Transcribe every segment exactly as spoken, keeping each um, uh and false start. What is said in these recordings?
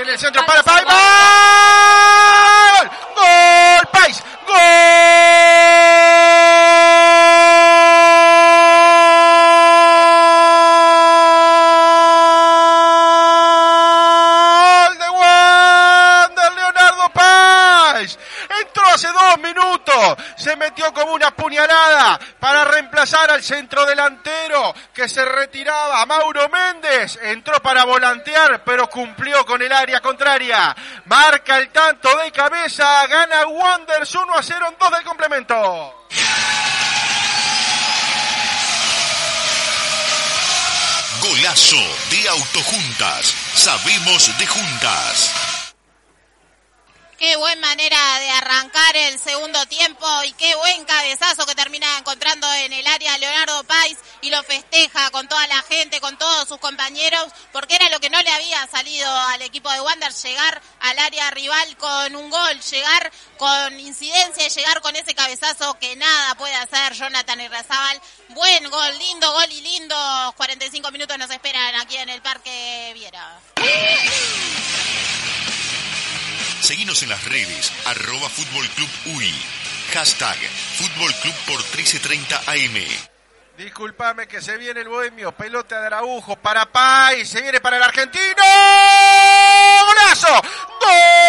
Viene el centro para Pais. ¡Gol! ¡Gol! ¡Pais! ¡Gol! ¡De Wander! ¡Leonardo Pais! Entró hace dos minutos. Se metió como una puñalada para reemplazar al centrodelantero que se retiraba. Mauro Méndez entró para volantear, pero cumplió con el área contraria. Marca el tanto de cabeza, gana Wanderers uno a cero en dos del complemento. Golazo de Autojuntas. Sabemos de juntas. Qué buena manera de arrancar el segundo tiempo y qué buen cabezazo que termina encontrando en el área Leonardo Pais y lo festeja con toda la gente, con todos sus compañeros, porque era lo que no le había salido al equipo de Wanderers, llegar al área rival con un gol, llegar con incidencia y llegar con ese cabezazo que nada puede hacer Jonathan Irrazábal. Buen gol, lindo gol y lindos cuarenta y cinco minutos nos esperan aquí en el Parque Viera. Seguinos en las redes, arroba Fútbol Club U I, hashtag Fútbol Club por trece treinta A M. Disculpame que se viene el bohemio, pelota de Araujo para Pais, se viene para el argentino. ¡Golazo! ¡Gol!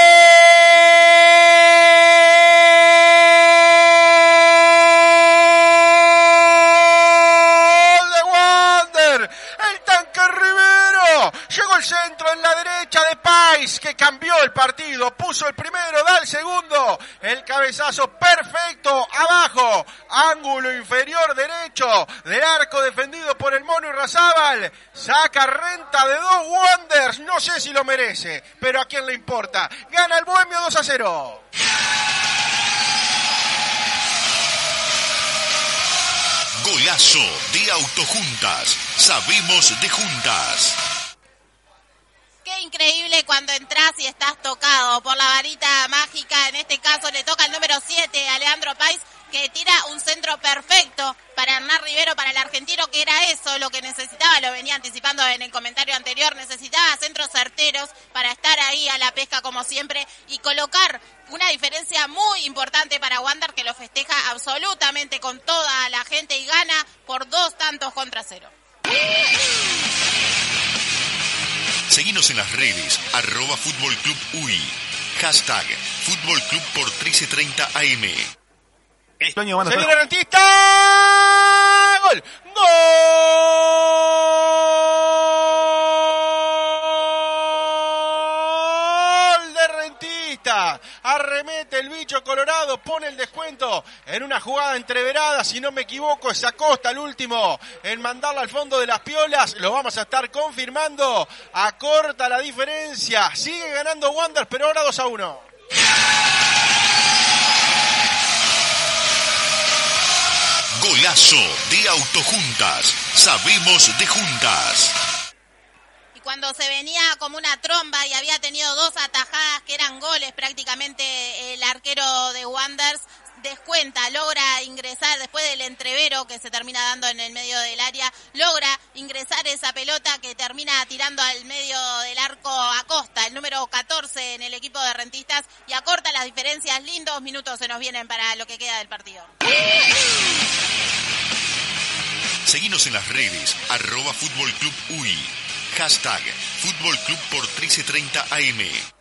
De Wander, el tanque Rivero, llegó el centro en la derecha de Pais, que cambió el partido, puso el primero, da el segundo, el cabezazo perfecto, abajo, ángulo inferior derecho del arco defendido por el Mono Irrazábal, saca renta de dos Wanderers, no sé si lo merece, pero a quién le importa, gana el Bohemio dos a cero. Golazo de Autojuntas, sabemos de juntas. Qué increíble cuando entras y estás tocado por la varita mágica. En este caso le toca el número siete a Leandro Pais, que tira un centro perfecto para Hernán Rivero, para el argentino, que era eso lo que necesitaba, lo venía anticipando en el comentario anterior, necesitaba centros certeros para estar ahí a la pesca como siempre y colocar una diferencia muy importante para Wander, que lo festeja absolutamente con toda la gente y gana por dos tantos contra cero. Seguinos en las redes, arroba Fútbol Club U I, hashtag Fútbol Club por trece treinta A M. Se viene Rentista, gol, gol de Rentista, arremete el bicho colorado, pone el descuento en una jugada entreverada, si no me equivoco es Acosta el último en mandarla al fondo de las piolas, lo vamos a estar confirmando, acorta la diferencia, sigue ganando Wanderers, pero ahora dos a uno. Golazo de Autojuntas, sabemos de juntas. Y cuando se venía como una tromba y había tenido dos atajadas que eran goles prácticamente el arquero de Wanderers, descuenta, logra ingresar después del entrevero que se termina dando en el medio del área, logra ingresar esa pelota que termina tirando al medio del arco Acosta, el número catorce en el equipo de Rentistas, y acorta las diferencias. Lindos minutos se nos vienen para lo que queda del partido. Seguinos en las redes, arroba Fútbol Club U I, hashtag Fútbol Club por trece treinta A M.